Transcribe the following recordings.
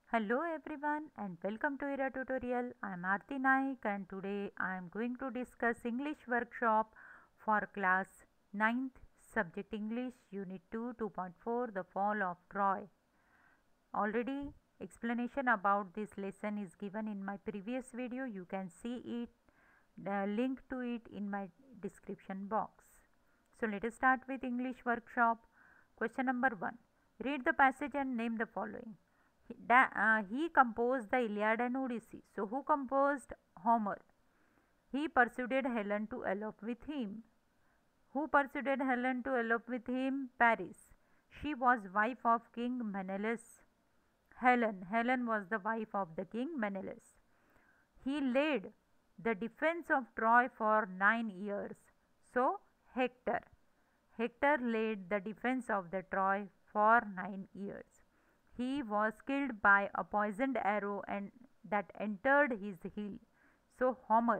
Hello everyone and welcome to Ira tutorial. I am Aarti Naik and today I am going to discuss English workshop for class 9th subject English unit 2 2.4 The Fall of Troy. Already explanation about this lesson is given in my previous video. You can see it, the link to it in my description box. So let us start with English workshop. Question number 1. Read the passage and name the following. He composed the Iliad and Odyssey. So who composed? Homer. He persuaded Helen to elope with him. Who persuaded Helen to elope with him? Paris. She was wife of King Menelaus. Helen was the wife of the king Menelaus. He led the defense of Troy for 9 years. So Hector. Hector led the defense of the Troy for 9 years. He was killed by a poisoned arrow and that entered his heel. So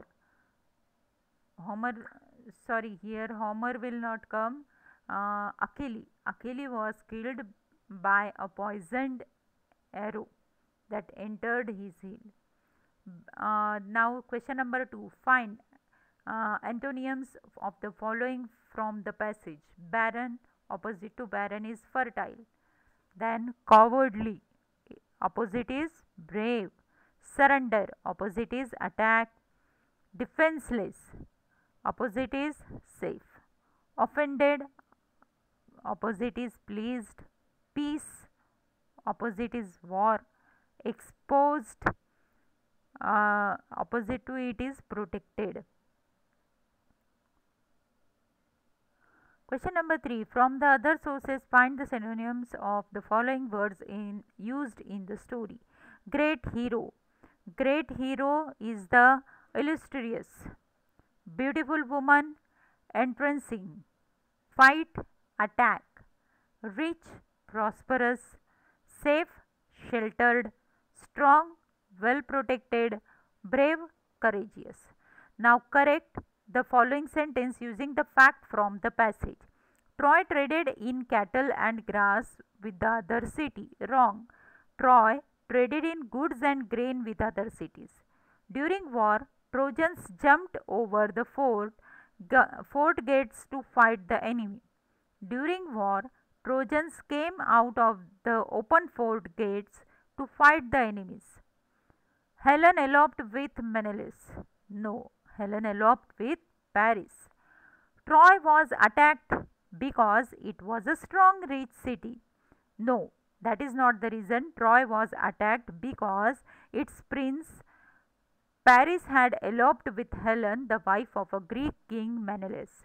Homer, sorry, here Homer will not come. Achilles was killed by a poisoned arrow that entered his heel. Now question number 2. Find antonyms of the following from the passage. Barren, opposite to barren is fertile. Then cowardly, opposite is brave. Surrender, opposite is attack. Defenseless, opposite is safe. Offended, opposite is pleased. Peace, opposite is war. Exposed, opposite to it is protected. Question number 3. From the other sources, find the synonyms of the following words used in the story. Great hero. Great hero is the illustrious. Beautiful woman. Entrancing. Fight. Attack. Rich. Prosperous. Safe. Sheltered. Strong. Well protected. Brave. Courageous. Now correct the following sentence using the fact from the passage. Troy traded in cattle and grass with the other city. Wrong. Troy traded in goods and grain with other cities. During war, Trojans jumped over the fort gates to fight the enemy. During war, Trojans came out of the open fort gates to fight the enemies. Helen eloped with Menelaus. No, Helen eloped with Paris. Troy was attacked because it was a strong, rich city. No, that is not the reason. Troy was attacked because its prince Paris had eloped with Helen, the wife of a Greek king Menelaus.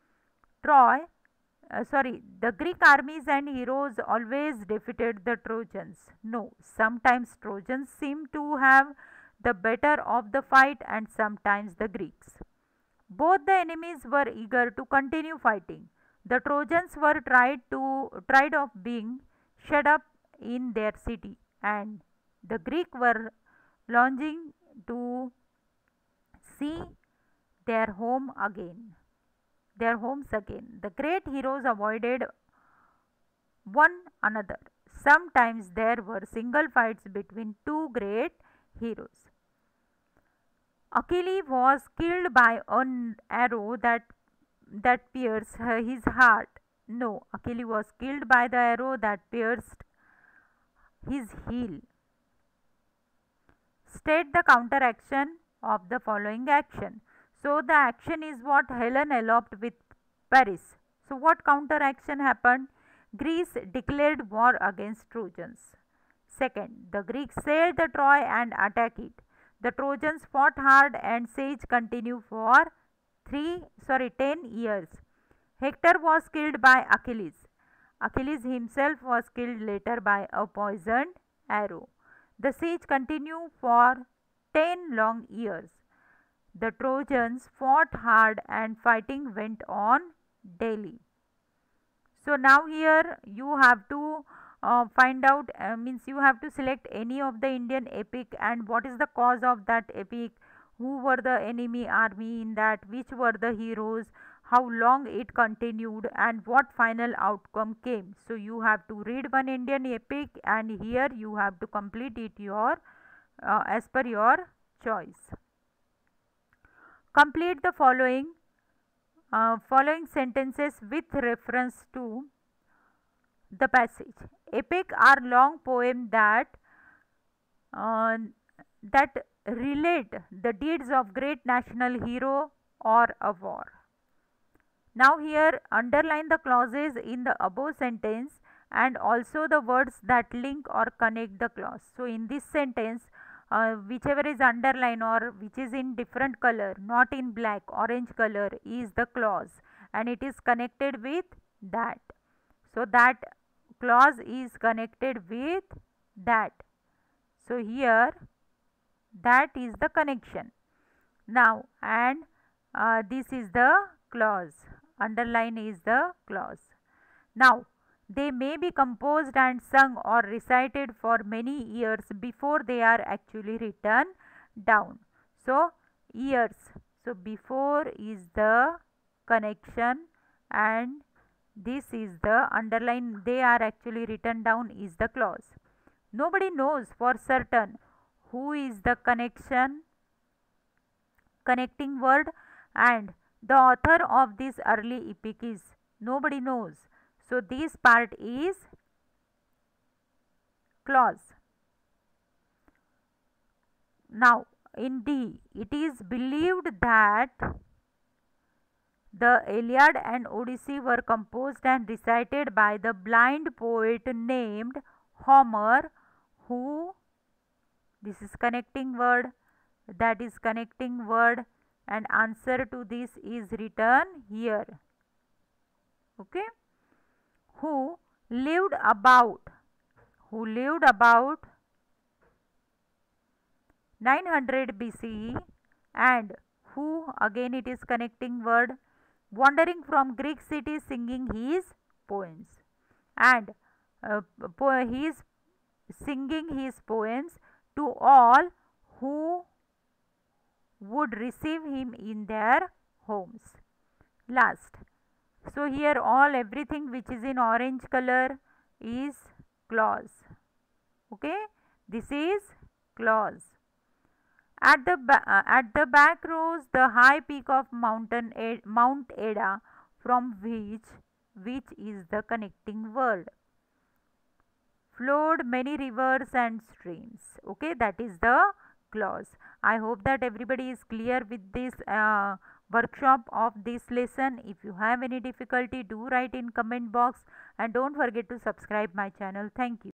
The Greek armies and heroes always defeated the Trojans. No, sometimes Trojans seem to have the better of the fight and sometimes the Greeks. Both the enemies were eager to continue fighting. The Trojans were tired of being shut up in their city, and the Greeks were longing to see their homes again. The great heroes avoided one another. Sometimes there were single fights between two great heroes. Achilles was killed by an arrow that pierced his heart. No, Achilles was killed by the arrow that pierced his heel. State the counteraction of the following action. So the action is what? Helen eloped with Paris. So what counteraction happened? Greece declared war against Trojans. Second, the Greeks sailed the Troy and attacked it. The Trojans fought hard and siege continued for 10 years. Hector was killed by Achilles. Achilles himself was killed later by a poisoned arrow. The siege continued for 10 long years. The Trojans fought hard and fighting went on daily. So now here you have to find out, means you have to select any of the Indian epic and what is the cause of that epic, who were the enemy army in that, which were the heroes, how long it continued, and what final outcome came. So you have to read one Indian epic, and here you have to complete it as per your choice. Complete the following sentences with reference to the passage. Epic are long poems uh, that relate the deeds of great national hero or a war. Now here underline the clauses in the above sentence and also the words that link or connect the clause. So in this sentence, whichever is underlined or which is in different color, not in black, orange color, is the clause, and it is connected with that. So that clause is connected with that. So here that is the connection. Now, and this is the clause, underline is the clause. Now, they may be composed and sung or recited for many years before they are actually written down. So, years. So, before is the connection, and this is the underline, they are actually written down, is the clause. Nobody knows for certain who is the connecting word, and the author of this early epic is nobody knows. So this part is clause. Now in D, it is believed that the Iliad and Odyssey were composed and recited by the blind poet named Homer, who, this is connecting word, that is connecting word, and answer to this is written here. Okay, who lived about 900 BCE, and who, again it is connecting word, wandering from Greek cities singing his poems, and he is singing his poems to all who would receive him in their homes. Last, so here everything which is in orange color is clause. Okay, this is clause. At the back rose the high peak of Mount Eda, from which is the connecting word, flowed many rivers and streams. Okay, that is the clause. I hope that everybody is clear with this workshop of this lesson. If you have any difficulty, do write in comment box, and don't forget to subscribe my channel. Thank you.